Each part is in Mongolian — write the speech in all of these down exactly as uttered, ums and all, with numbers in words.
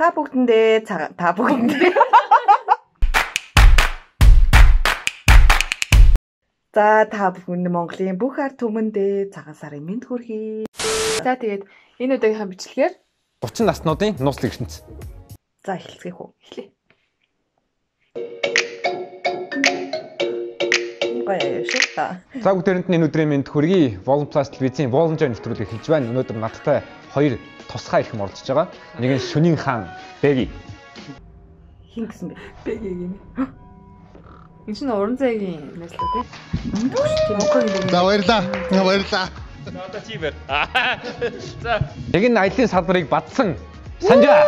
Та бүгдэндээ та бүгдэндээ. За та бүхэнд Монголын бүх ард түмэндээ цагаан сарын мэнд хүргэе. За тэгээд энэ удаагийн бичлэгээр гучин наснуудын нууцлаг ертөнц. За эхэлцгээе хөө. Эхлэе. За бүгдээрэнд нь энэ өдрийн мэнд хүргэе. Волон Plus телевизийн Волонжоо нэвтрүүлэг эхэлж байна. Өнөөдөр надтай хоёр тусгай ирхэн оролцож байгаа. Нэг нь Шөнийн хаан Бэги. Хин гэсэн бэ? Бэги гинэ. Энэ чинь уран зайгийн нэслээ тий. Тийм үгүй. За баярлаа. Баярлаа. Одоо чи бэр. За. Яг энэ аялын салбарыг бадсан Санжаа.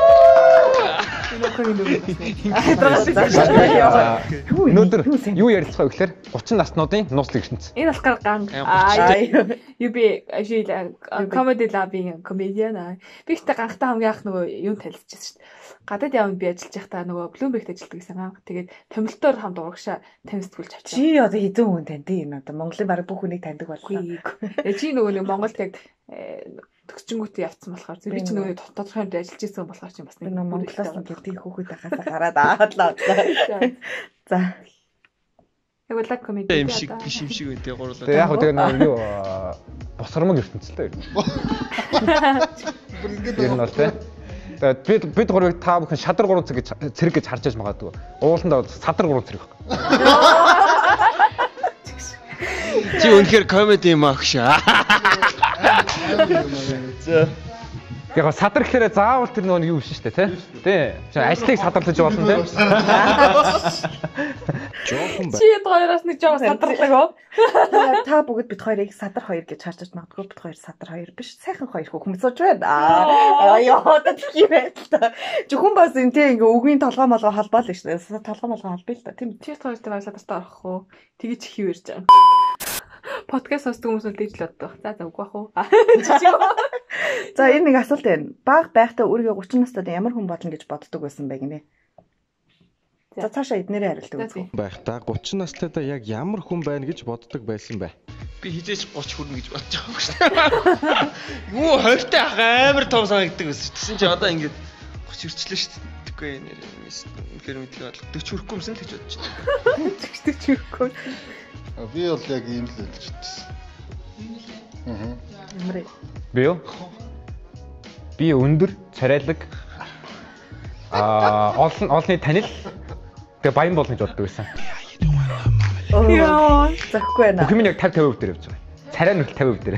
Өнөөдөр юу ярилцах вэ гэхээр гучин наснуудын нууцлаг ертөнц. Энэ болохоор ганг. Аа юу би ажил comedy lab-ийн comedian. Би ихтэй ганхтай хамгийн анх нөгөө юу танилцчихсан шүү дээ. Гадаад явна би ажиллаж байхдаа нөгөө Bloomberg-т ажилладаг гэсэн ганг. Тэгээд томилтоор хамт урагшаа тамирсдгүүлж авчихсан. Чи одоо хэзээ хүн танд энэ одоо Монголын бараг бүх хүнийг таньдаг болсон. Чи нөгөө нэг Монголд яг төгсчөнгүүтээ явцсан болохоор би ч нөгөө тодорхой хэмжээнд ажиллаж байсан болохоор чи бас нэг Монголоос гэдэг хүүхэд байхаас гараад аадлаа. За. Яг л комеди юм шиг биш юм шиг үү гурлаа. Тэгээ яг хөө тэгээ нэг юу босромог ертөнцтэй юм. Тэр нь бол тэ. Тэгээд бид бид гурвыг та бүхэн шадар гурван цэг гэж цэрэг гэж харж аж магадгүй. Ууландаа садар гурван цэрэг байхгүй. Чи үнэхээр комеди юм аах шаа. За. Яг садар гэхээр заавал тэр нөгөө юу биш шүү дээ, тий? Тий. Ажлыг садарлаж болно тий. Жохон бай. Чи хоёроос нэг жоо садарлаг оо. Та бүгд бид хоёрыг садар хоёр гэж харж аж магадгүй бид хоёр садар хоёр биш, сайхан хоёр хүмүүс сууж байна. Аа ёо одоо тийм байл та. Зөвхөн бас энэ тий ингээ үгийн толгой молгоо холбоо л шүү дээ. Толгой молгоо холбоё л та. Тийм чи хоёртой баг садартай орох уу? Тэгэж их юу ярьж байгаа. Подкаст сонсдог хүмүүс л дэж л боддог. За за үгүй бах уу. За энэ нэг асуулт байна. Баг байхдаа өөрийгөө гучин настайд ямар хүн болно гэж боддог байсан бэ гинэ? За цаашаа эднэрээ хариулдаг үү? Байхдаа гучин настайдаа яг ямар хүн байна гэж боддог байсан бэ? Би хизээч гуч хүрнэ гэж бодож байгаа юм шүү дээ. Юу хортой ах амар том санагддаг байсан шүү. Тэсэн чи одоо ингээд гуч ирчлээ шүү дээ. Тэггүй нэр юм эсвэл үнэхээр мэдээ бодлоо. дөрвөн хүрэхгүй юмсан л гэж бодож байна. дөрвөн хүрэхгүй. Би бол яг ийм л хэлж бодсон. Аа. Ямарэ. Би юу? Би өндөр, царайлаг аа олон олонний танил тэгээ баян болно гэж боддог байсан. Яа, захгүй байна. Бүх юм яг тавь тавь дээр явж байгаа. Царай нь тавь тавь дээр.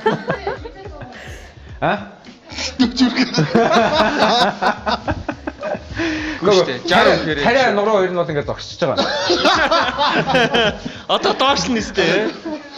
А? Гүштэй. жаа гэхээр царай нуруу хоёр нь бол ингээд зогсчихж байгаа. Одоо доош нь нэстэй.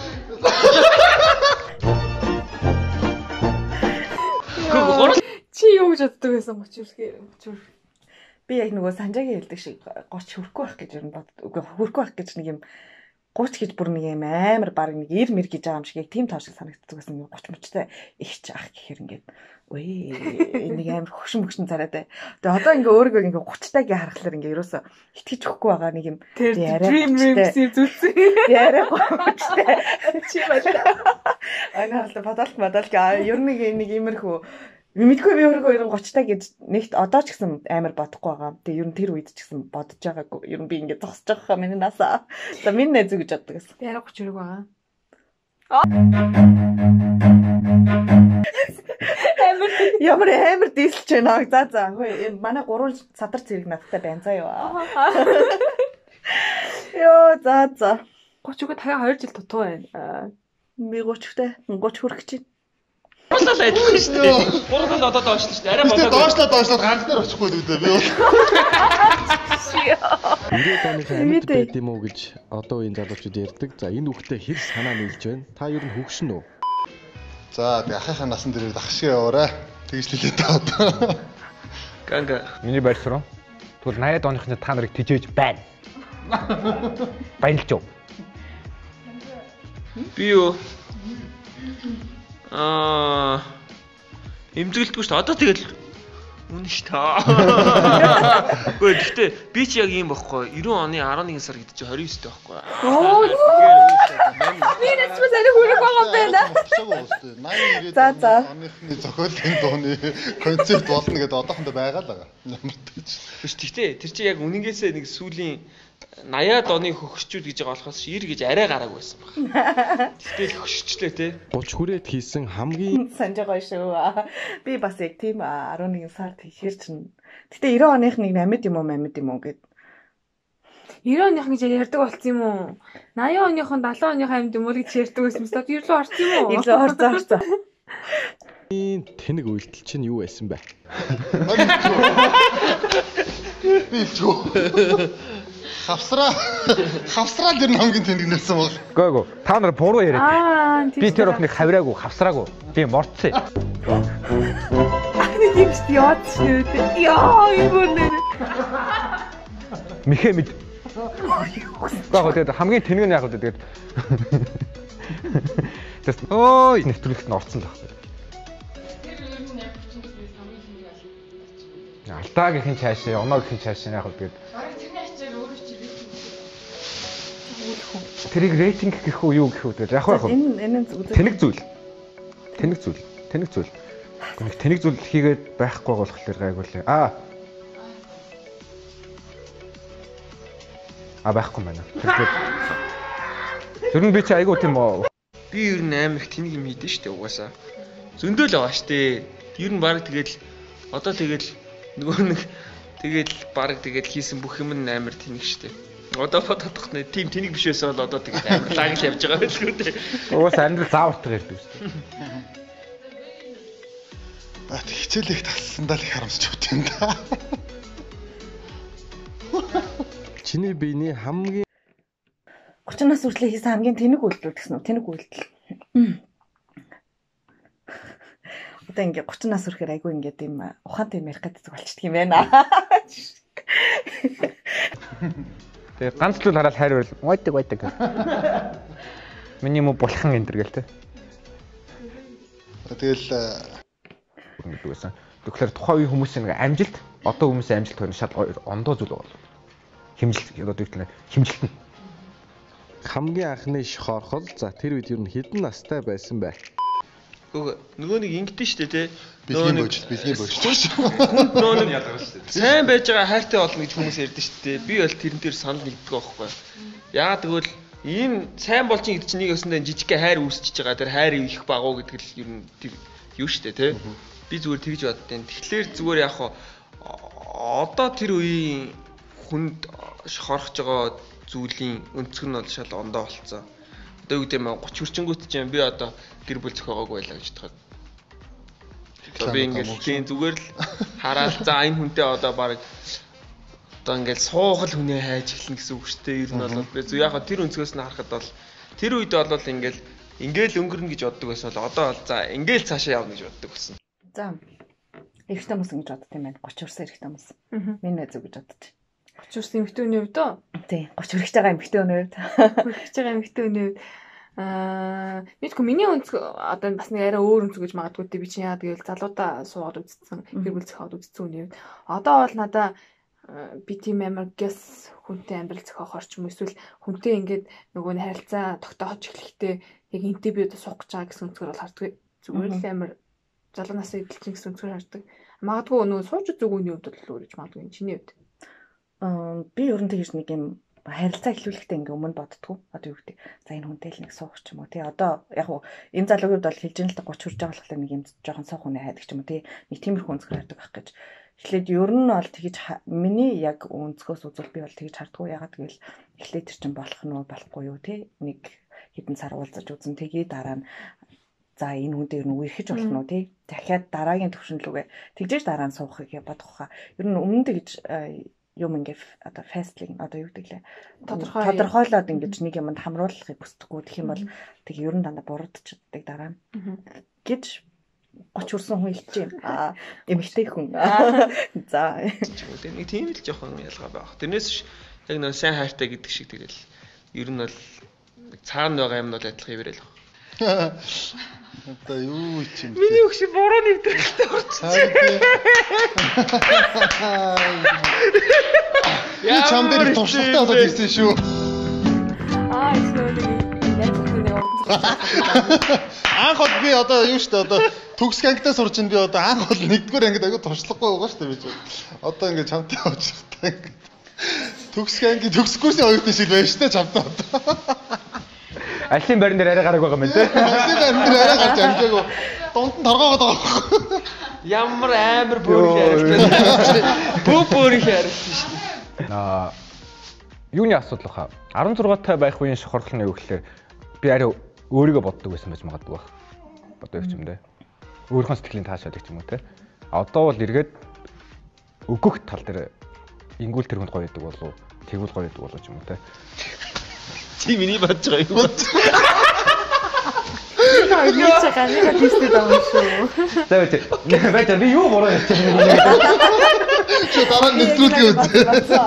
Чи юу гэж боддог байсан гоч үрхээр гоч. Би яг нөгөө Санжаагийн хэлдэг шиг гоч хөрөхгүй байх гэж юм боддог. Үгүй хөрөхгүй байх гэж нэг юм гуч гэж бүр нэг юм амар баг нэг ир мэр гэж байгаа юм шиг яг тийм тоо шиг санагддаг байсан. гоч мөчтэй ихч ах гэхээр ингээд өө нэг амар хөшин хөшин царайтай. Тэгээ одоо ингээ өөрийгөө ингээ гучтайг харахаар ингээ ерөөсө итгэж өгөхгүй байгаа нэг юм dream dream зүлцээ. Яриа гучтай. Чи байлаа. Анаа л бодолт бодолт ер нь нэг иймэрхүү мэдгүй би өөрийгөө ер нь гучтай гэж нэгт одоо ч гэсэн амар бодохгүй байгаа. Тэгээ ер нь тэр үед ч гэсэн бодож байгаагүй. Ер нь би ингээ зогсож байгаа хаа миний насаа. За минь найз гэж боддог гэсэн. Яриа гоч өрөг байгаа. Ямар амар дийсэлж байна. За за. Хөөе энэ манай гурван садар цэрэг надтай байна заа юу. Йоо за за. гоч үгүй тага хоёр жил дутуу байна. Би гучтай гуч хүрэх чинь. Гурлал ажиллах шүү дээ. Гурлал одоо доошлоо шүү дээ. Арай болоо. Доошлоо доошлоо ганц дээр очихгүй л үү би бол. Ирээд оных амьд байд юм уу гэж одоо үеийн залуучууд ярьдаг. За энэ үгтэй хэр санаа нийлж байна? Та ер нь хөвгшин үү? За тэг ахыхаа насан дээр ах шиг яваарай. Тэгж хэлээ та одоо. Ганга. Миний байр сурам. Тэгвэл найд оныхны та нарыг тижээж байна. Баярлж юу. Би юу? Аа эмзэгэлдэггүй шүү дээ. Одоо тэгэл Үнэн ш та. Гэхдээ гэхдээ би ч яг ийм байхгүй. девяносто оны eleven сар гэдэг чи twenty-nine дэх байхгүй. Оо. Би нэчмээс арай хүрэх байгаа байна. За за. Оныхны зохиолын дууны концепт болно гэдээ одоохондоо байгаа л байгаа. Ямар ч. Биш гэхдээ тэр чи яг үнэнгээсээ нэг сүүлийн eighty-аад оны хөгшчүүд гэж байгаа болохоос ninety гэж арай гараагүй байсан баг. Тэгтэл хөгшчлээ те. thirty хүрээд хийсэн хамгийн санаж байгаа шүү. Би бас яг тийм eleven сард хийхэр чинь. Гэтэ ninety оных нэг амьд юм уу амьд юм уу гэд. ninety оных гэж ярьдаг болсон юм уу? eighty оныхон seventy оных амьд юм уу гэж ярьдаг байсан мэт. Илүү орсон юм уу? Илүү орсон орсон. Тэнэг үйлдэл чинь юу байсан бэ? Би ч хавсраа хавсраа дэр хамгийн тэнэг нэлсэн баг. Гөө гөө. Та нар буруу яриад. Аа, би тэр охиныг хавраагүй, хавсраагүй. Би морцсон. Ахны гимст яад шүү дээ. Яа, юу нэр. Михэ мэд. Гоо тэгээд хамгийн тэнэг нь яг үү тэгээд. Тэс ой нэвтрүүлэгт нь орцсон л байна. Алтаагийн цаашаа, оноогийн цаашаа яг үү тэгээд. Тэрийг рейтинг гэх үү юу гэх үү тэгээд яг яг энэ энэ зүйл тэнэг зүйл. Тэнэг зүйл. Тэнэг зүйл. Нэг тэнэг зүйл хийгээд байхгүй болохоор гайгуулээ. Аа. А байхгүй байна. Тэр нь би чи айгуу тийм үү. Би ер нь амар их тэнэг юм хийдэж штэ угаасаа. Зөндөл байгаа штэ. Ер нь баг тэгэл одоо тэгэл нөгөө нэг тэгэл баг тэгэл хийсэн бүх юм нь амар тэнэг штэ. Одоо фотодох нь тийм тэнэг биш байсан бол одоо тэгээд амар лагж явж байгаа байх шүү дээ. Угаасаа амьдрал заавартаа ярьдаг шүү дээ. Аа хичээлийг тасландаа л их харамсч өгч юм да. Чиний биений хамгийн thirty нас хүртэл хийсэн хамгийн тэнэг үйлдэл гэсэн үү? Тэнэг үйлдэл. Одоо ингээ thirty нас хүрэхээр айгүй ингээ тийм ухаантай ярих гэдэг болчихдөг юм байна. Тэгээ ганц л хараад хайр байл. Ойдаг ойдаг. Миний мө булхан энэ төр гэл те. Тэгэл нэгдсэн. Тэгэхээр тухайн үеийн хүмүүсийн нэг амжилт, одоо хүмүүсийн амжилт хоёр шал ондоо зүйл бол. Химжилт одоо тэгтлээ. Химжилт нь хамгийн анхны шохорхол за тэр үед ер нь хэдэн настай байсан бэ? Нөгөө нэг ингэдэж штэ те. Бэлгийн бөж, бэлгийн бөж. Хүн нөгөө нэг ялгарч штэ. Сайн байж байгаа хайртай болно гэж хүмүүс ярьдэн штэ. Би бол тэрэн дээр санал нэгдэг байхгүй. Яагаад гэвэл ийм сайн болчих гэдэг чинь нэг өсөндөө жижигхэн хайр үүсчихэж байгаа. Тэр хайр их багуу гэдэг л ер нь тэр юу штэ те. Би зүгээр тэгж боддیں۔ Тэгэхээр зүгээр яг одоо тэр үеийн хүнд шохорхож байгаа зүйлийн өнцөг нь бол шал ондоо болцсон. Одоо юу гэдэг юм thirty хүрчингүүт чинь би одоо гэр бүл зохиогоогүй байлаа гэж бодоход. Би ингээд тийм зүгээр л хараад за энэ хүнтэй одоо баг одоо ингээд суухал хүнээ хайж эхлэн гэсэн үг шүү дээ. Ер нь бол би яг тэр өнцгөөс нь харахад бол тэр үед бол ингээд ингээл өнгөрнө гэж боддог байсан бол одоо бол за ингээл цаашаа явна гэж боддог байсан. За эрэгтэй хүмүүс ингэж боддог юм байна. thirty хүрсэн эрэгтэй хүмүүс. Миний найз үг гэж боддог. thirty хүрсэн эмэгтэй хүний хувьд уу? Тий, thirty хүрэж байгаа эмэгтэй хүний хувьд. Хүрэж байгаа эмэгтэй хүний хувьд аа мэдгүй миний өнцг одоо бас нэг арай өөр өнцг гэж магадгүй дээ би чинь яа тэгэл залуудаа суугаад үзсэн гэр бүл зохиод үзсэн үний хувьд одоо бол надаа би тийм амар гэс хүнтэй амьдрал зохиохоор ч юм эсвэл хүнтэй ингээд нөгөө нь харилцаа тогтоож эхлэхдээ яг энтэй би одоо суух гэж байгаа гэсэн өнцгөр бол харддаг зүгээр л амар залуу насаа эдэлчин гэсэн өнцгөр харддаг магадгүй нөгөө сууж үзэг үний хувьд бол өөр гэж магадгүй чиний хувьд аа би ер нь тэгж нэг юм харилцаа эхлүүлэхдээ ингээ өмнө боддгоо. Одоо юу гэдэг. За энэ хүнтэй л нэг суух ч юм уу тий. Одоо яг хуу энэ залуугийн бол хэлж ин л thirty хүрж байгаа болохоор нэг юм жоохон суух хүнээ хайдаг ч юм уу тий. Нэг тиймэрхүү өнцгөр хардаг байх гэж. Эхлээд ер нь бол тэгж миний яг өнцгөөс үзвэл би бол тэгж хардггүй. Ягаад гэвэл эхлээд тэр чинь болох нь болохгүй юу тий. Нэг хэдэн сар уулзаж үзэн тэгээ дараа нь за энэ хүнтэй ер нь үерхэж болно уу тий. Дахиад дараагийн төвшин рүүгээ тэгжээж дараа нь суухыг бодох хаа. Ер нь өмнө тэгж юм ингээ одоо фастлинг одоо юу гэдэг лээ тодорхой тодорхойлоод ингэж нэг юмд хамруулахыг хүсдэггүй гэх юм бол тэг ер нь дандаа буруудчихдаг дараа нь гэж thirty хүрсэн хүн хэлж юм аа эмэгтэй хүн за нэг тийм л жоохон ялгаа байх. Тэрнээс яг нэг сайн хайртай гэдэг шиг тэгэл ер нь бол цаана байгаа юм бол адилхан ивэрэл баг. Одоо юу ч юм. Миний өгш буруу нэвтрэлтэй орчихсон. Яа чам дээр туршлагатай болоод ирсэн шүү. Аа эсвэл яг нэг анх бол би одоо юу штэ одоо төгс ангидаа сурч ин би одоо анх бол нэгдүгээр ангид аягүй туршлагагүй байгаа штэ би ч. Одоо ингээд чамтай явж та ингээд төгс анги төгс курсын оюутны шиг байна штэ чамтай одоо. Алсын байран дээр арай гараг байгаа юм дээ. Алсын байран дээр арай гарч амжаагүй. Дунд нь торгоогоод байгаа. Ямар амар бүр яриад. Бөө бүр яриад шүү дээ. Аа юуны асуудал баха? арван зургаатай байх үеийн шохорлол нь юу гэхээр би арай өөрийгөө боддог байсан байж магадгүй байх. Одоо их юм дээ. Өөрийнхөө сэтгэлийн таашаад их юм уу те. Одоо бол эргээд өгөх тал дээр ингүүл тэр хүнд гоё идэг болов. Тэгвэл гоё идэг болов ч юм уу те. Чи миний бодож байгаа юм. яа яаж байгаа нэг тийстэй даа шүү. За үгүй. Бата би юу бороо ярьчих юм бэ? Чи дараа нь нэвтрүүлгээ үзье.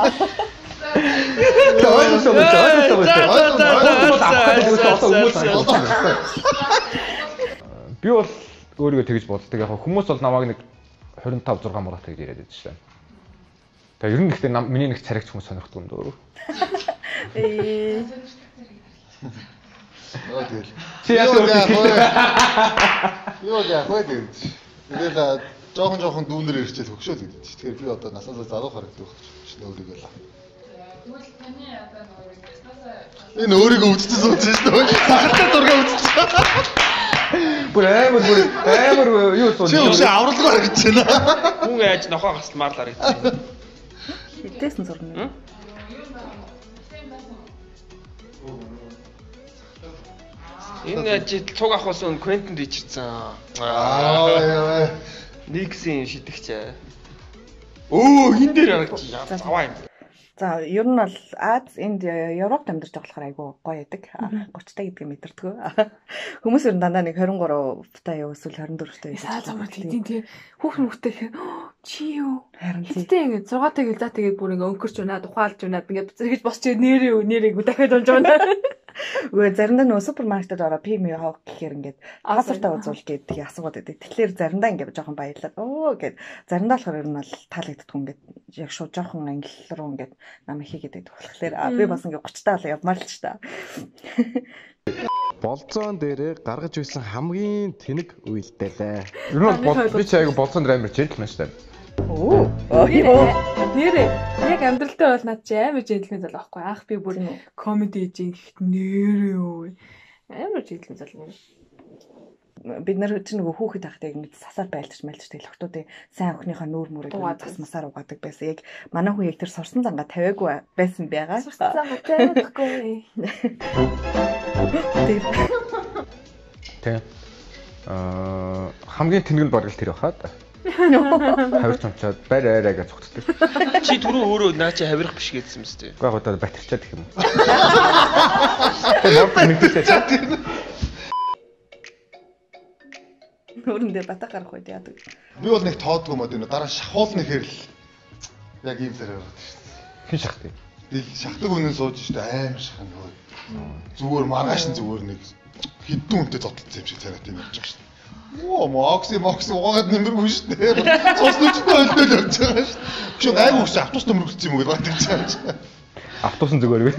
Би бол өөрийгөө тэгж боддог. Яг хүмүүс бол намайг нэг двадцать пять сix мураатай гэж яриад байдаг шээ. Тэгээ ер нь гэхдээ миний нэг царигч хүмүүс сонирхдаг юм дөө. Ээ. Оо тэгэл. Чи яа вэ? Юу яа вэ тэгэл. Тэгэл жоохон жоохон дүүнэр ирчээд хөгшөөл гэдэг чи. Тэгэхээр би одоо насаасаа залуу харагддаг байна өөрийгөө л. Тэгвэл таны одоо нөгөө энэ өөрийгөө үзчихсэн сууж шүү дээ. Сахалтай зураг үзчихсэн. Бүр амар бүр амар юу сууж. Чи өшөө авралгүй харагдаж байна. Хүн яаж нохоо гасламарлаар гэж. Хитээсэн зурна. Энэ ажил цуг авахсан Квентин Ричардсон. Аа яа. Никсэн шидэгчээ. Өө хин дээр харагдчих. Заваа юм. За ер нь бол Аз, Инд, Европт амьдарч байгаа болохоор айгүй гоё яадаг. thirty та гэдгийг мэдэрдэг. Хүмүүс ер нь дандаа нэг twenty three та юу эсвэл twenty four та юу. Саа замаар тийм тийм хүүхэн хүүхтэй гэхээр чи юу? Харин тийм. Гэтэ ингэ six та гэл за тэгээд бүр ингэ өнгөрч унаад ухаалж унаад ингэ зэрэгж босч нэрээ нэрээ дахиад унж унаа. Үгүй заримдаа нөө супермаркетд ороо пим явах гэхээр ингээд газартаа үзүүл гэдэг асуугаад байдаг. Тэгэхээр заримдаа ингээд жоохон баярлаад оо гэд заримдаа болохоор ер нь бол таалагддаг ингээд яг шууд жоохон англи руу ингээд нам хийгээд байдаг. Тэгэхээр би бас ингээд thirty таа л явмаар л ч та. Болзоон дээрээ гаргаж үйсэн хамгийн тэнэг үйлдэлээ. Ер нь бол би ч аяг болзоон дээр амар джентлмен шүү дээ. Оо. Нэрээ яг амьдралдаа бол над чи амар джентлмен зал байхгүй. Анх би бүр комеди хийж ихт нэрээ өө. Амар джентлмен зал юм. Бид нар ч нөгөө хүүхэд тахтай ингэ сасаар байлж мэлж тэгэл охтуудын сайн охиныхоо нүүр мүрээд засмасаар угаадаг байсан. Яг манай хүн яг тэр сурсан зангаа тавиагүй байсан байгаа. Сурсан зангаа тавиагүй. Тэ. Аа хамгийн тэнэг нь баргал тэр бахаа. Хавирч унчаад байр айраа гэж цогтдаг. Чи түрүү өөрөө наа чи хавирах биш гэсэн юм зү. Уу яг одоо батарчаад гэх юм. Тэр мод мэдээтэй чад. Нүрэндээ бата гарах үед яадаг. Би бол нэг тоодгүй мод энэ дараа шахуулны хэрэл яг ийм зэрэг байгаа шүү дээ. Хин шахдаг. Би шахдаг үнэн сууж шүү дээ аим шах нөгөө. Зүгээр маргааш нь зүгээр нэг хэдэн үнтэй зодтолцсон юм шиг царайт юм явж байгаа шүү дээ. Оо мокси мокси угаагаад нэмэргүй шүү дээ. Цус нүчтэй өлдөл явж байгаа шүү дээ. Чи гайгүй шүү автобус төмөргөлцсөн юм уу гэж бодож байгаа. Автобус нь зүгээр би.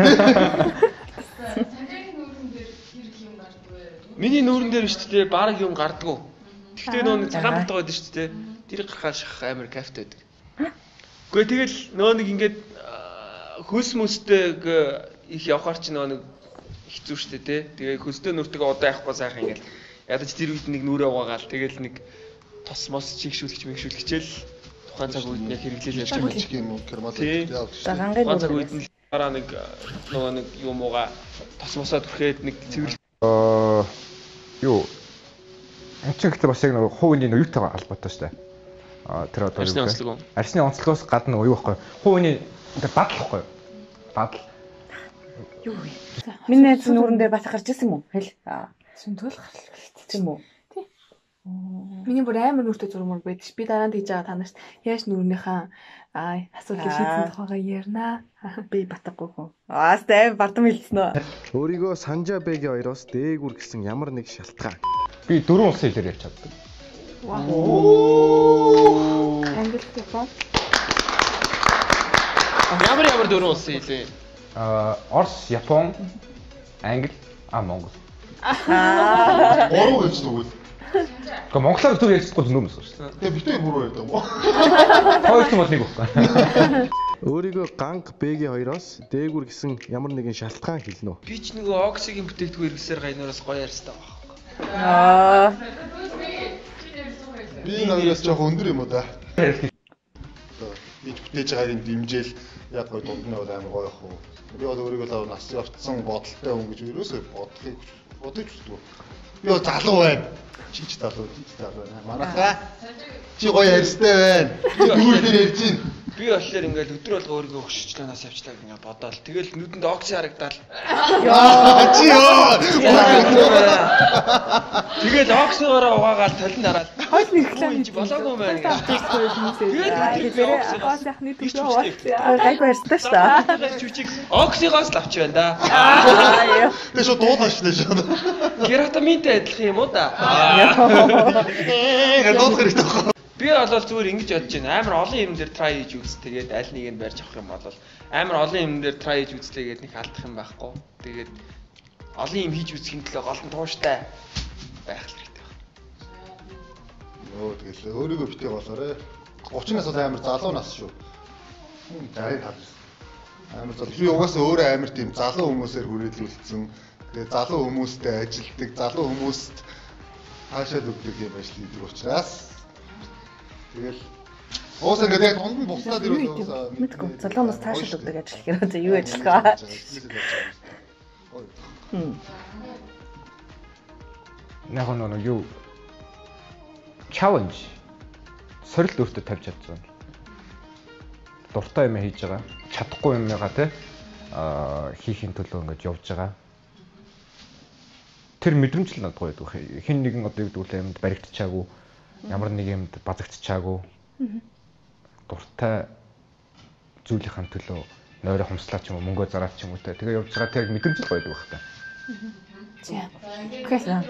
Миний нүүрэн дээр шүү дээ баг юм гардггүй. Гэхдээ нөө цагаан бутгаа байдаг шүү дээ. Тэр гарахаа шах амар кафт байдаг. Гэхдээ тэгэл нөө нэг ингээд хөлс мөстэй их явхаар чи нөө нэг хэцүү шүү дээ тий. Тэгээ хөлстэй нүртэйгээ удаа явахгүй сайхан ингээд ядаж тэр үед нэг нүрээ угаагаал тэгэл нэг тос мос чигшүүлэгч мэгшүүлэгчээл тухайн цаг үед яг хэрэглээлээ явж байгаа юм уу кермат яа. Тухайн цаг үед нь дараа нэг нөгөө нэг юм уугаа тос мосоо түрхээд нэг цэвэр Аа юу энэ ч ихтэй бас яг нэг хувийн юутай албатай шүү дээ. Аа тэр одоо арсны онцлог. Арсны онцлогоос гадна юу байхгүй. Хувийн тэр бадал байхгүй. Бадал. Юу вэ? Миний найз нүүрэн дээр бас гарч ирсэн юм уу? Хэл. Аа. Сүнтгөл гарлаа тийм үү? Тий. Миний бүр амар нүртэй зурмөр байдаг ш. Би дараа нь тэгж байгаа танаас яаж нүрнийхээ аа асуултыг шийдсэн тухайгаа ярина. Би батгахгүй хүн. Аа сте бардам хэлсэн үү? Өөрийгөө Санжа Бэгийн хоёроос дээгүр гэсэн ямар нэг шалтгаан. Би дөрвөн улсын хэлээр ярьж чаддаг. Вау. Англи хэлтэй. Ямар ямар дөрвөн улсын хэлээ? Аа, Орос, Япон, Англи, а Монгол. Аа. Буруу гэж тэгвэл. Гэхдээ монголоор зөв ярьчихгүй зүг юм шүү дээ. Тэгээ битээ буруу ярьдаг юм уу? Хоёр ч юм бол нэг байхгүй. Өөрийгөө Ганг Бэгийн хоёроос дээгүр гэсэн ямар нэгэн шалтгаан хэлнэ үү? Би ч нөгөө оксигийн бүтээгдэхүүн хэрэгсээр гайнуураас гоё ярьсан байгаа. Аа. Би энэ хоёроос жоох өндөр юм уу да? Би бүтээж байгааг нь дэмжээл яг гоё дунд нь бол амар гоё ах уу. Би бол өөрийгөө л нас явцсан бодолтой хүн гэж ерөөсөө бодлыг бодож үздэг. Би бол залуу байна. Чи ч залуу, чи ч залуу байна. Манайхаа чи гоё ярьстай байна. Би дүүр дээр ярьж байна. Би болохоор ингээл өдөр болго өөрийгөө өгшөжлөө нас явчлаа гэнгээ бодоол. Тэгэл нүдэнд окси харагдаал. Яа чи ёо. Тэгэл оксигоороо угаагаал толин дараад. Хойд нэрлээ. Болоогүй байна гэх. Тэгээд хаас яхны төлөө Аа гайгүй ярьсан шүү дээ. Чүчиг оксигоос л авч байна да. Аа. Тэгээ шууд дуулаачлаа шүү. Кератаминтэй адилхан юм уу да? Гээ дуулах хэрэгтэй. Би бол зүгээр ингэж бодож байна. Амар олон юм дээр try хийж үз. Тэгээд аль нэгийг нь барьж авах юм бол амар олон юм дээр try хийж үзлээ гэдэг нэг алдах юм байхгүй. Тэгээд олон юм хийж үзэхийн төлөө гол нь тууштай байх хэрэгтэй байна. Йоо тэгэл өөрийгөө битээ болоорой. гурван нас бол амар залуу нас шүү. Дарыг хад. Амар залуу. Би угаасаа өөрөө амар тийм залуу хүмүүсээр хүрээлүүлсэн. Тэгээд залуу хүмүүстэй ажилтдаг, залуу хүмүүст хаашаад өгдөг юм байж тийм учраас. Тэгэл уусаа ингээд дунд нь буцаад ирээд уусаа мэдгүй залуу хүмүүс таашаал өгдөг ажил хэрэг юу ажиллах аа. Хм. Яг нэг юу challenge сорил өөртөө тавьж чадсан. Дуртай юм хийж байгаа. Чадахгүй юмгаа те аа хийхин төлөө ингэж явж байгаа. Тэр мэдрэмж л надад байдаг. Хин нэгэн одоо юу гэдэг юмд баригдчихаагүй. Ямар нэг юмд базагдчихаагүй. Дуртай зүйлийнхэн төлөө нойроо хумслаач юм уу мөнгөө зараач юм уу те. Тэгээ явж байгаа тэр мэдрэмж л байдаг байх та. За. Окей.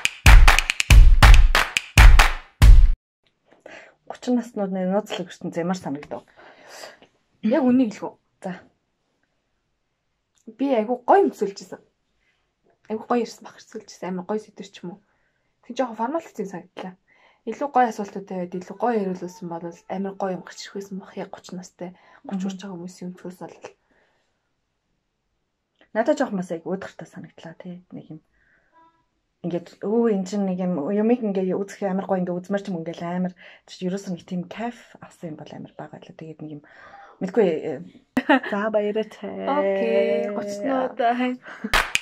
гурван наснууд нэг нууцлаг өгсөн зэмар санагдав. Яг үнийг хэлэх үү? За. Би айгу гоё өмсөлжсэн. Айгу гоё ирсэн бах ирсэлжсэн амар гоё сэдвэр ч юм уу. Тэг жоохон формал хэцүү санагдлаа. Илүү гоё асуултуудтай байд, илүү гоё яриулсан бол амар гоё юм гарч ирэх байсан бах яг гурван настай гурван хүрч байгаа хүмүүсийн өмчөөс бол надад жоох мас айгу өдөртөө санагдлаа тий нэг юм. Ингээд өө эн чинь нэг юм юмыг ингээ үзэх амар гоё ингээ үзмэр ч юм ингээл амар чи ерөөсөө нэг тийм кайф авсан юм бол амар бага байлаа. Тэгээд нэг юм мэдгүй за баяртай. Окей. гуравнууд